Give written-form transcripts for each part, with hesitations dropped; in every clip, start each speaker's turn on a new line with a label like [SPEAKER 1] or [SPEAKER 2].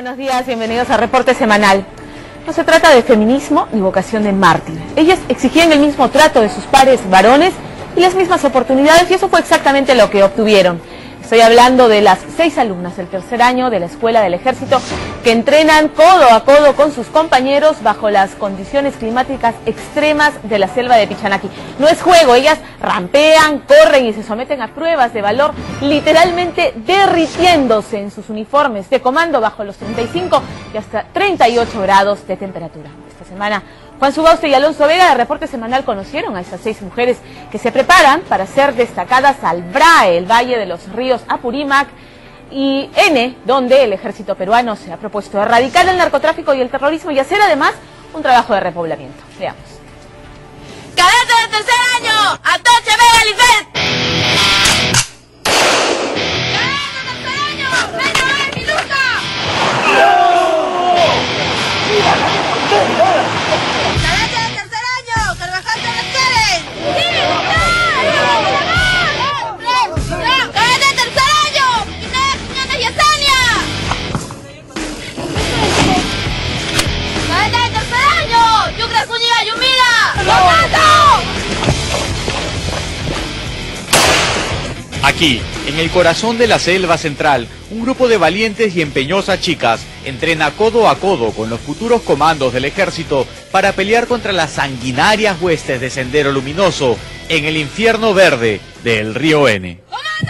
[SPEAKER 1] Buenos días, bienvenidos a Reporte Semanal. No se trata de feminismo ni vocación de mártir. Ellas exigían el mismo trato de sus pares varones y las mismas oportunidades, y eso fue exactamente lo que obtuvieron. Estoy hablando de las 6 alumnas del tercer año de la Escuela del Ejército que entrenan codo a codo con sus compañeros bajo las condiciones climáticas extremas de la selva de Pichanaki. No es juego, ellas rampean, corren y se someten a pruebas de valor, literalmente derritiéndose en sus uniformes de comando bajo los 35 y hasta 38 grados de temperatura. Esta semana, Juan Subauste y Alonso Vega de Reporte Semanal conocieron a estas 6 mujeres que se preparan para ser destacadas al VRAE, el Valle de los Ríos Apurímac, y N, donde el ejército peruano se ha propuesto erradicar el narcotráfico y el terrorismo y hacer además un trabajo de repoblamiento. Veamos.
[SPEAKER 2] ¡Cadete de tercer año! ¡Atoche Vega Lifet! ¡Cadete de tercer año! ¡Venga, ven, mi lucha! ¡Cadete de tercer año! ¡Carvajal te requieren! ¡Sí, ¡cadete de tercer año! ¡Inés, Quiñones y Yesenia! ¡Cadete de tercer año! ¡Yucra, Zúñiga, Yumila! ¡Lo mato!
[SPEAKER 3] Aquí, en el corazón de la selva central, un grupo de valientes y empeñosas chicas entrena codo a codo con los futuros comandos del ejército para pelear contra las sanguinarias huestes de Sendero Luminoso en el infierno verde del río N.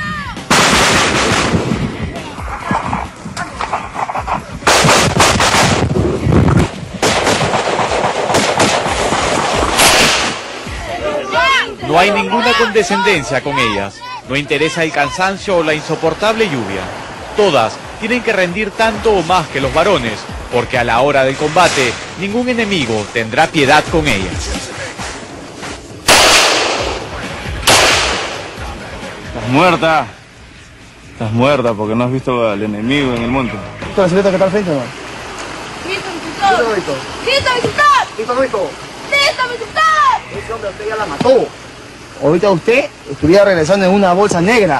[SPEAKER 3] No hay ninguna condescendencia con ellas. No interesa el cansancio o la insoportable lluvia. Todas tienen que rendir tanto o más que los varones, porque a la hora del combate, ningún enemigo tendrá piedad con ellas.
[SPEAKER 4] Estás muerta. Estás muerta porque no has visto al enemigo en el monte.
[SPEAKER 5] ¿Esta la silueta que está al frente, no?
[SPEAKER 2] ¡Listo, mi tutor! ¡Listo, mi tutor!
[SPEAKER 5] ¿Listo, Rito?
[SPEAKER 2] ¡Listo, mi tutor!
[SPEAKER 5] Ese hombre a usted ya la mató. Ahorita usted estuviera regresando en una bolsa negra.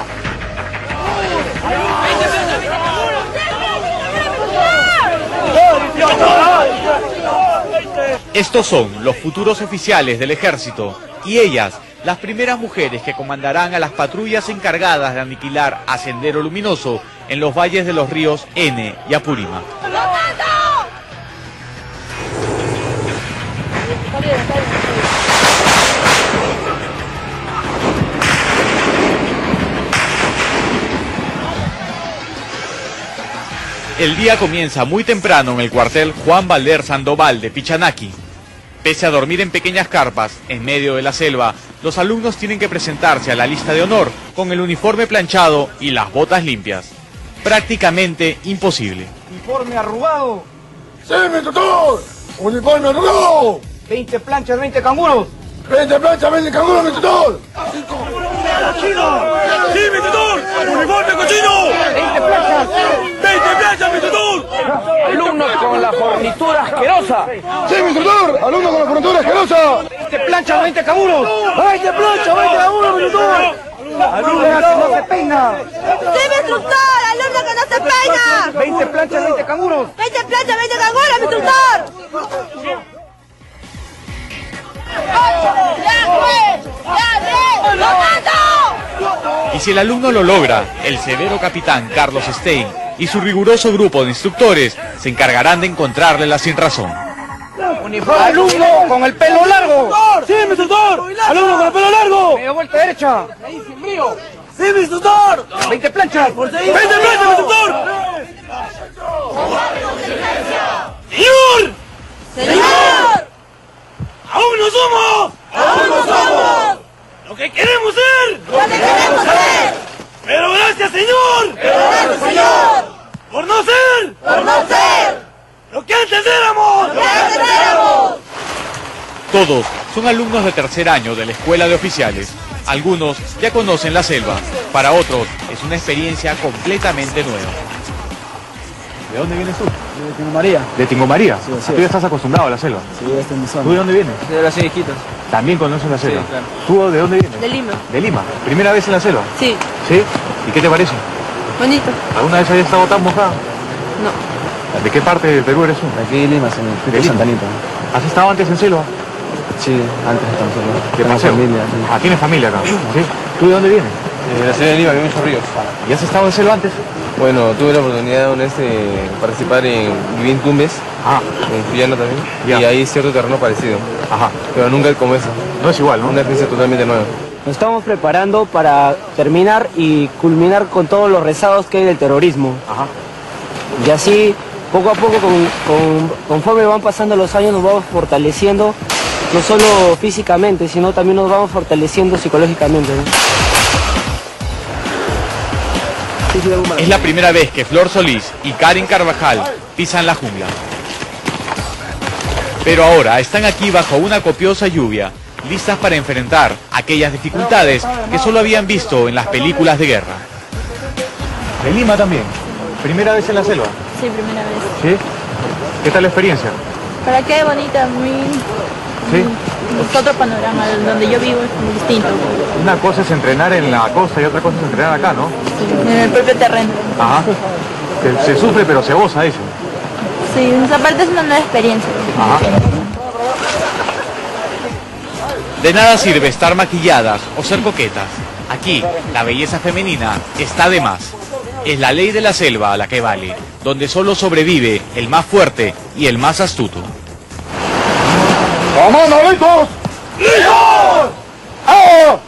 [SPEAKER 3] Estos son los futuros oficiales del ejército y ellas, las primeras mujeres que comandarán a las patrullas encargadas de aniquilar a Sendero Luminoso en los valles de los ríos N y Apurímac. El día comienza muy temprano en el cuartel Juan Valder Sandoval de Pichanaki. Pese a dormir en pequeñas carpas en medio de la selva, los alumnos tienen que presentarse a la lista de honor con el uniforme planchado y las botas limpias. Prácticamente imposible.
[SPEAKER 5] Uniforme arrugado.
[SPEAKER 6] ¡Sí, mi tutor! ¡Uniforme arrugado!
[SPEAKER 5] 20 planchas, 20 canguros.
[SPEAKER 6] 20 planchas, 20 canguros, mi tutor! ¡Sí, mi tutor! ¡Uniforme cochino!
[SPEAKER 5] 20 planchas.
[SPEAKER 6] 20 planchas, mi tutor!
[SPEAKER 5] Alumnos con la fornitura asquerosa.
[SPEAKER 6] ¡Sí, mi tutor! ¡Alumno con la frontura asquerosa!
[SPEAKER 5] 20 planchas, 20 canguros. 20 planchas, 20 canguros, mi tutor. Alumno que no se peina.
[SPEAKER 2] ¡Sí, mi instructor! ¡Alumno que no se peina!
[SPEAKER 5] 20 planchas, 20 canguros.
[SPEAKER 2] 20 planchas, 20 canguros, mi instructor. ¡Lo mato!
[SPEAKER 3] Y si el alumno lo logra, el severo capitán Carlos Stein y su riguroso grupo de instructores se encargarán de encontrarle la sinrazón.
[SPEAKER 5] Alumno con el pelo largo.
[SPEAKER 6] ¡Sí, mi tutor! ¡Alumno con el pelo largo!
[SPEAKER 5] Media vuelta derecha.
[SPEAKER 6] ¡Sí, mi tutor!
[SPEAKER 5] 20 planchas.
[SPEAKER 6] 20 planchas, mi tutor! ¡Señor!
[SPEAKER 2] ¡Señor!
[SPEAKER 6] ¡Aún no somos!
[SPEAKER 2] ¡Aún no somos!
[SPEAKER 6] ¡Lo que queremos ser!
[SPEAKER 2] ¡Lo que queremos ser!
[SPEAKER 6] ¡Pero gracias, señor!
[SPEAKER 2] ¡Pero gracias, señor!
[SPEAKER 6] ¡Por no ser!
[SPEAKER 2] ¡Por no ser!
[SPEAKER 6] ¡Lo que antes éramos!
[SPEAKER 2] ¡Lo que antes éramos!
[SPEAKER 3] Todos son alumnos de tercer año de la Escuela de Oficiales. Algunos ya conocen la selva, para otros es una experiencia completamente nueva.
[SPEAKER 4] ¿De dónde vienes tú?
[SPEAKER 5] De Tingo María.
[SPEAKER 4] ¿De Tingo María?
[SPEAKER 5] Sí, así
[SPEAKER 4] Tú
[SPEAKER 5] es.
[SPEAKER 4] ya estás acostumbrado a la selva.
[SPEAKER 5] Sí, esta es mi zona.
[SPEAKER 4] ¿Tú de dónde vienes?
[SPEAKER 5] De las Viejitas.
[SPEAKER 4] También conoces la selva.
[SPEAKER 5] claro.
[SPEAKER 4] ¿Tú de dónde vienes?
[SPEAKER 7] De Lima.
[SPEAKER 4] De Lima. ¿Primera vez en la selva?
[SPEAKER 7] Sí,
[SPEAKER 4] ¿Sí? ¿Y qué te parece?
[SPEAKER 7] bonito.
[SPEAKER 4] ¿Alguna vez habías estado tan mojada?
[SPEAKER 7] No.
[SPEAKER 3] ¿De qué parte del Perú eres tú?
[SPEAKER 7] De aquí Lima, en el Santa Anita.
[SPEAKER 3] ¿Has estado antes en selva?
[SPEAKER 7] Sí, antes estaba en selva.
[SPEAKER 3] ¿Qué paseo?
[SPEAKER 7] Familia, sí.
[SPEAKER 3] Ah, ¿tienes familia acá? ¿Sí? ¿Tú de dónde vienes?
[SPEAKER 7] De la ciudad de Lima, vivo en Chorrillos.
[SPEAKER 3] ¿Y has estado en selva antes?
[SPEAKER 7] Bueno, tuve la oportunidad de participar viví en Tumbes, en Tuyana también, y ahí cierto terreno parecido.
[SPEAKER 3] Ajá.
[SPEAKER 7] Pero nunca como eso.
[SPEAKER 3] No es igual, ¿no?
[SPEAKER 7] Una experiencia totalmente nueva.
[SPEAKER 8] Nos estamos preparando para terminar y culminar con todos los rezagos que hay del terrorismo.
[SPEAKER 3] Ajá.
[SPEAKER 8] Y así, poco a poco, conforme van pasando los años, nos vamos fortaleciendo, no solo físicamente, sino también nos vamos fortaleciendo psicológicamente, ¿no?
[SPEAKER 3] Es la primera vez que Flor Solís y Karen Carvajal pisan la jungla. Pero ahora están aquí bajo una copiosa lluvia, listas para enfrentar aquellas dificultades que solo habían visto en las películas de guerra. ¿De Lima también? ¿Primera vez en la selva?
[SPEAKER 2] Sí, primera vez.
[SPEAKER 3] ¿Sí? ¿Qué tal la experiencia?
[SPEAKER 2] ¿Para qué bonita? Muy...
[SPEAKER 3] ¿Sí?
[SPEAKER 2] Es otro panorama, donde yo vivo es muy distinto.
[SPEAKER 3] Una cosa es entrenar en la costa y otra cosa es entrenar acá, ¿no?
[SPEAKER 2] Sí, en el propio terreno.
[SPEAKER 3] Ajá. Se sufre pero se goza, dice.
[SPEAKER 2] Sí, esa parte es una nueva experiencia.
[SPEAKER 3] Ajá. De nada sirve estar maquilladas o ser coquetas. Aquí, la belleza femenina está de más. Es la ley de la selva la que vale, donde solo sobrevive el más fuerte y el más astuto.
[SPEAKER 6] ¡Vamos, Nolitos! ¡Listos! ¡Ah!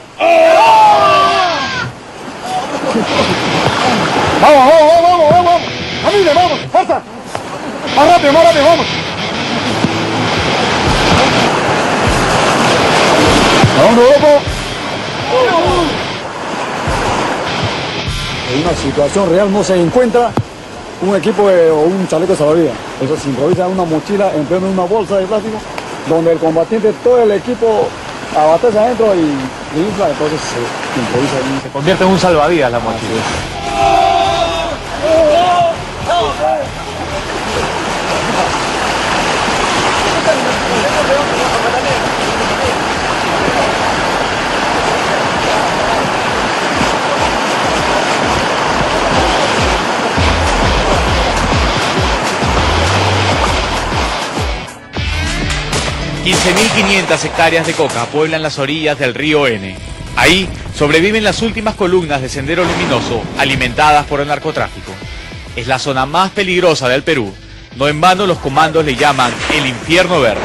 [SPEAKER 6] ¡Vamos! ¡Camine, vamos! ¡Fuerza! ¡Más rápido, vamos! ¡Vamos, loco! En una situación real no se encuentra un equipo o un chaleco salvavidas. Eso se improvisa en una mochila, en una bolsa de plástico, donde el combatiente, todo el equipo abastece adentro y infla, entonces se improvisa.
[SPEAKER 3] Se convierte en un salvavidas la mochila. ...15.500 hectáreas de coca pueblan las orillas del río N. Ahí sobreviven las últimas columnas de Sendero Luminoso alimentadas por el narcotráfico. Es la zona más peligrosa del Perú. No en vano los comandos le llaman el infierno verde.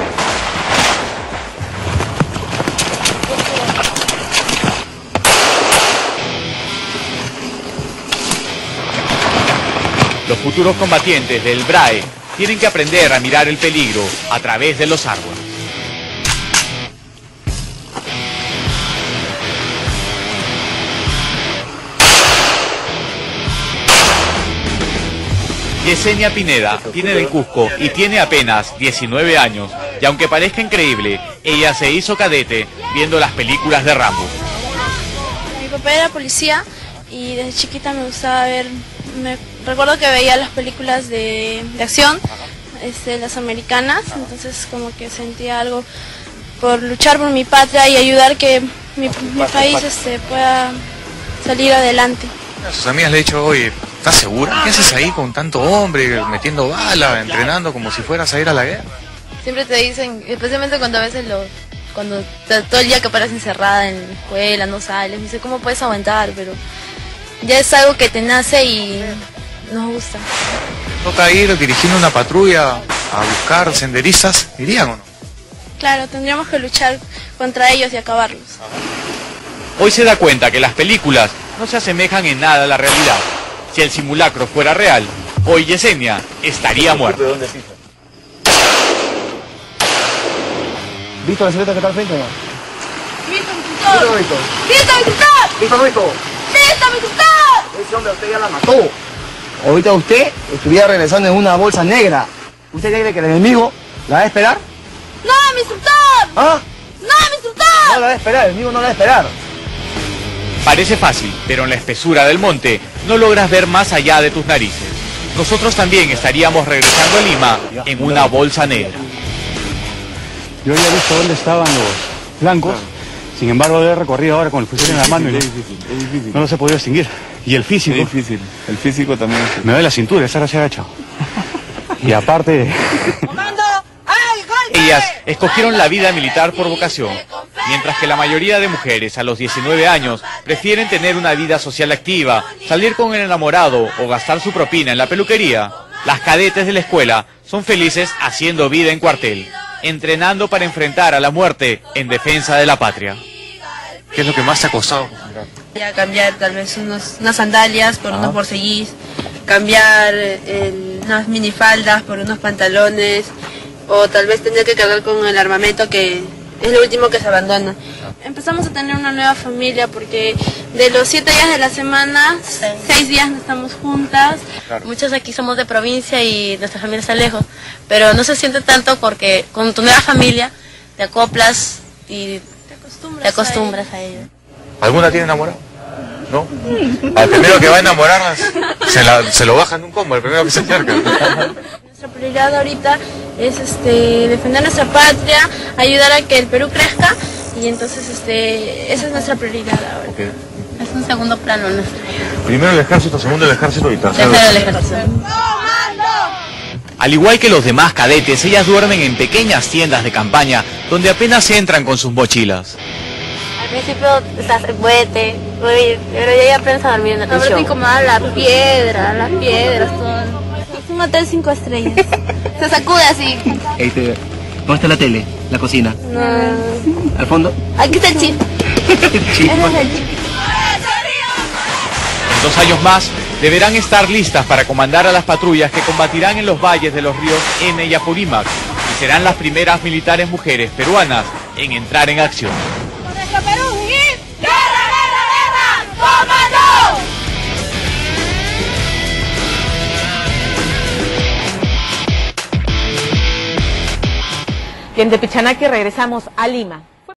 [SPEAKER 3] Los futuros combatientes del BRAE tienen que aprender a mirar el peligro a través de los árboles. Yesenia Pineda viene del Cusco y tiene apenas 19 años. Y aunque parezca increíble, ella se hizo cadete viendo las películas de Rambo.
[SPEAKER 2] Mi papá era policía y desde chiquita me gustaba ver... Recuerdo que veía las películas de acción, las americanas, entonces como que sentía algo por luchar por mi patria y ayudar que mi país pueda salir adelante.
[SPEAKER 9] A sus amigas le he dicho, oye, ¿estás segura? ¿Qué haces ahí con tanto hombre, metiendo balas, entrenando como si fueras a ir a la guerra?
[SPEAKER 10] Siempre te dicen, especialmente cuando a veces cuando todo el día que paras encerrada en la escuela, no sales, dice, ¿cómo puedes aguantar? Pero ya es algo que te nace y nos gusta.
[SPEAKER 9] ¿Toca ir dirigiendo una patrulla a buscar senderistas? ¿Irían o no?
[SPEAKER 2] Claro, tendríamos que luchar contra ellos y acabarlos.
[SPEAKER 3] Hoy se da cuenta que las películas no se asemejan en nada a la realidad. Si el simulacro fuera real, hoy Yesenia estaría muerta.
[SPEAKER 5] ¿Visto la silueta que está al frente o no?
[SPEAKER 2] ¡Visto, mi tutor!
[SPEAKER 5] ¿Visto?
[SPEAKER 2] ¡Visto, mi tutor!
[SPEAKER 5] ¿Visto, Luito?
[SPEAKER 2] ¡Visto, mi tutor!
[SPEAKER 5] Ese hombre a usted ya la mató. Ahorita usted estuviera regresando en una bolsa negra. ¿Usted cree que el enemigo la va a esperar?
[SPEAKER 2] ¡No, mi instructor!
[SPEAKER 5] ¿Ah?
[SPEAKER 2] ¡No, mi instructor!
[SPEAKER 5] No la va a esperar, el enemigo no la va a esperar.
[SPEAKER 3] Parece fácil, pero en la espesura del monte no logras ver más allá de tus narices. Nosotros también estaríamos regresando a Lima en una bolsa negra.
[SPEAKER 11] Yo había visto dónde estaban los blancos, sin embargo he recorrido ahora con el fusil en la mano y no los he podido distinguir. Y el físico.
[SPEAKER 4] Es difícil, el físico también.
[SPEAKER 11] Me duele la cintura, estar así agachado. Y aparte...
[SPEAKER 3] Ellas escogieron la vida militar por vocación, mientras que la mayoría de mujeres a los 19 años prefieren tener una vida social activa, salir con el enamorado o gastar su propina en la peluquería. Las cadetes de la escuela son felices haciendo vida en cuartel, entrenando para enfrentar a la muerte en defensa de la patria.
[SPEAKER 9] ¿Qué es lo que más te ha costado?
[SPEAKER 12] Ya cambiar tal vez unas sandalias por unos borceguís, cambiar unas minifaldas por unos pantalones, o tal vez tener que cargar con el armamento, que es lo último que se abandona.
[SPEAKER 2] Empezamos a tener una nueva familia porque de los 7 días de la semana, 6 días no estamos juntas.
[SPEAKER 10] Claro. Muchos aquí somos de provincia y nuestra familia está lejos, pero no se siente tanto porque con tu nueva familia te acoplas y te acostumbras a ello.
[SPEAKER 9] ¿Alguna tiene enamorado? ¿No? Al primero que va a enamorarlas, se lo bajan de un combo, el primero que se acerca.
[SPEAKER 2] Nuestra prioridad ahorita es defender nuestra patria, ayudar a que el Perú crezca, y entonces esa es nuestra prioridad ahora.
[SPEAKER 9] Okay.
[SPEAKER 10] Es un segundo plano en nuestra vida.
[SPEAKER 9] Primero el ejército, segundo el ejército y tercero
[SPEAKER 10] el ejército.
[SPEAKER 3] Al igual que los demás cadetes, ellas duermen en pequeñas tiendas de campaña donde apenas entran con sus mochilas.
[SPEAKER 10] Al principio estás fuerte, pero ya aprendes a dormir en la
[SPEAKER 2] televisión. Ahora te incomoda las piedras, todo. Es un hotel 5 estrellas. Se sacude así.
[SPEAKER 5] ¿Dónde está la tele? ¿La cocina?
[SPEAKER 2] No.
[SPEAKER 5] ¿Al fondo?
[SPEAKER 2] Aquí está el chip.
[SPEAKER 5] Chip.
[SPEAKER 3] En 2 años más deberán estar listas para comandar a las patrullas que combatirán en los valles de los ríos Ene y Apurímac, y serán las primeras militares mujeres peruanas en entrar en acción.
[SPEAKER 1] Bien, de Pichanaki regresamos a Lima.